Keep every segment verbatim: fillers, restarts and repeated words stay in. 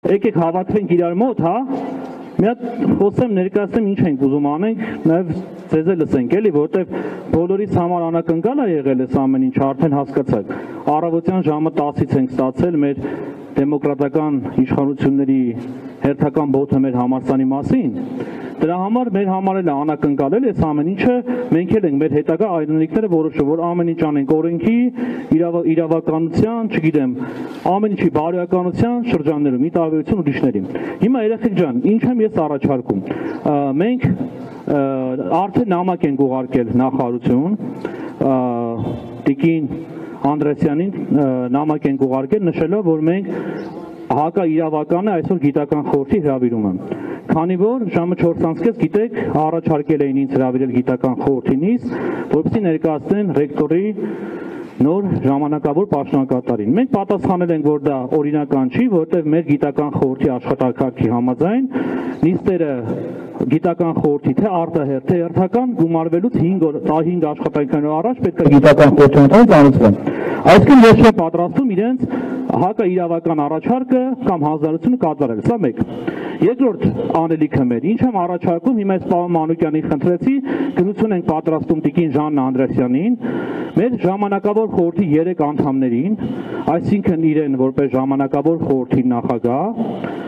Եկեք հավաքվենք իրար մոտ, հա։ Մի հատ խոսեմ ներկայացնեմ ինչ ենք ուզում անենք, նաև ձեզ էլ լսենք էլի, որովհետև բոլորիս համար անակնկալ է եղել այս ամեն ինչ, արդեն հասկացաք։ Առավոտյան ժամը տասից ենք ստացել մեր դեմոկրատական իշխանությունների հերթական բոթը մեր համալսարանի մասին։ Դրա համար մեր համար էլ անակնկալել այս ամեն ինչը, մենք էլ ենք մեր հետագա այլընտրանքները որոշում, որ ամեն ինչ անենք օրենքի, իրավականության, չգիտեմ, ամեն ինչի բարոյականության շրջաններում, ի տարբերություն ուրիշների։ Հիմա երեխեք ջան, ինչ եմ ես առաջարկում։ Մենք արդեն նամակ ենք ուղարկել նախարարություն, տիկին Անդրեսյանին նամակ ենք ուղարկել, նշելով, որ մենք հակաիրավականը այսօր գիտական խորհրդի հրավիրում եմ։ Քանի որ ժամը չորսից կես գիտեք, առաջարկել էին ինձ հրավիրել գիտական խորհրդի նիստ, որպեսզի ներկայացնեն ռեկտորի նոր ժամանակավոր պաշտոնակատարին։ Մենք պատասխանել ենք, որ դա օրինական չի, որովհետև մեր գիտական խորհրդի աշխատակարգի համաձայն նիստերը գիտական խորհրդի թե արտահերթ թե հերթական գումարվելուց հինգ աշխատանքներ առաջ պետք է գիտական խորհրդի ծանոթվեն։ Այսինքն ես չեմ պատրաստում իրենց հակաիրավական առաջարկը կամ հանձնարարությունը կատարել։ Սա մեկ։ Երկրորդ անելիքը մեր, ինչ եմ առաջարկում, հիմա այս պարոն Մանուկյանին խնդրեցի, գնություն ենք պատրաստում տիկին Ժաննա Անդրեսյանին, մեր ժամանակավոր խորհրդի երեք անդամներին, այսինքն իրեն որպես ժամանակավոր խորհրդի նախագահ,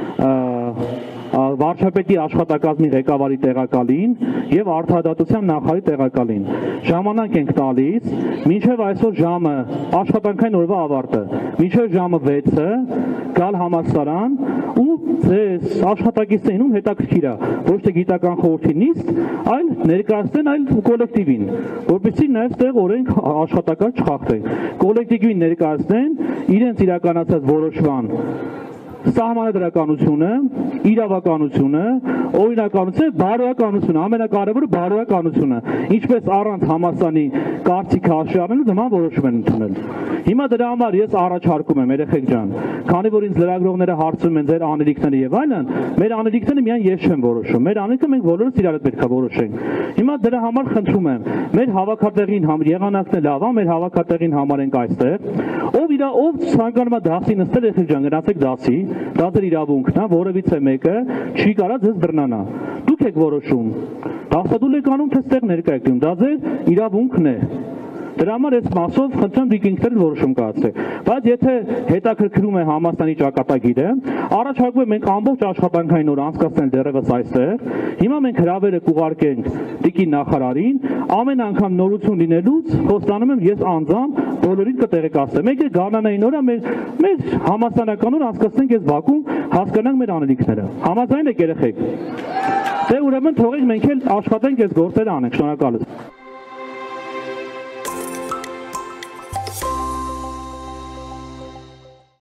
վարչապետի աշխատակազմի ղեկավարի տեղակալին եւ արդարադատության նախարարի տեղակալին։ Ժամանակ ենք տալիս, մինչեւ այսօր ժամը աշխատանքային օրվա ավարտը, մինչեւ ժամը վեցը գալ համալսարան ու ձեզ աշխատակիցներին ում հետաքրքիր է, ոչ թե գիտական խորհրդի նիստ, այլ ներկայացնեն այլ կոլեկտիվին, որպեսզի նաեւ այդտեղ օրենք աշխատակարգ չխախտեն։ Կոլեկտիվին ներկայացնեն իրենց իրականացած որոշման սահմանադրականությունը, իրավականությունը, օրինականությունը, բարոյականությունը, ամենակարևորը բարոյականությունը, ինչպես առանց համալսարանի կարծիքը հաշվի առնելու նման որոշում են ընդունել։ Հիմա դրա համար ես առաջարկում եմ, երեխեք ջան, քանի որ ինձ լրագրողները հարցում են ձեր անելիքները եւ այլն, մեր անելիքները միայն ես չեմ որոշում, մեր անելիքը մենք բոլորս իրար հետ պետք է որոշենք։ Հիմա դրա համար խնդրում եմ, մեր հավաքատեղին համար եղանակն է լավ, մեր հավաքատեղին համար ենք այստեղ, ով իր ով ցանկանում է դասի նստել, երեխեք ջան, գնացեք դասի, դա ձեր իրավունքն է, որևիցե մեկը չի կարա ձեզ բռնանա։ Դուք եք որոշում։ Դասադուլ եք անում, թե ստեղ ներկա եք դնում, դա ձեր իրավունքն է։ Դրա համար այս մասով խնդրեմ դուք ինքներդ որոշում կայացրեք։ Բայց եթե հետաքրքրում է համալսարանի ճակատագիրը, առաջարկում եմ մենք ամբողջ աշխատանքային օր անցկացնել դեռևս այստեղ։ Հիմա մենք հրավերը կուղարկենք տիկին նախարարին, ամեն անգամ նորություն լինելուց խոստանում եմ ես անձամբ բոլորին կտեղեկացնեմ։ Եկեք գարնանային օրը մեր մեր համալսարանական օր անցկացնենք այս բակում, հասկանանք մեր անելիքները։ Համաձայն եք երեխեք։ Դե ուրեմն թողեք մենք էլ աշխատենք այս գործերը անենք։ Շնորհակալ եմ։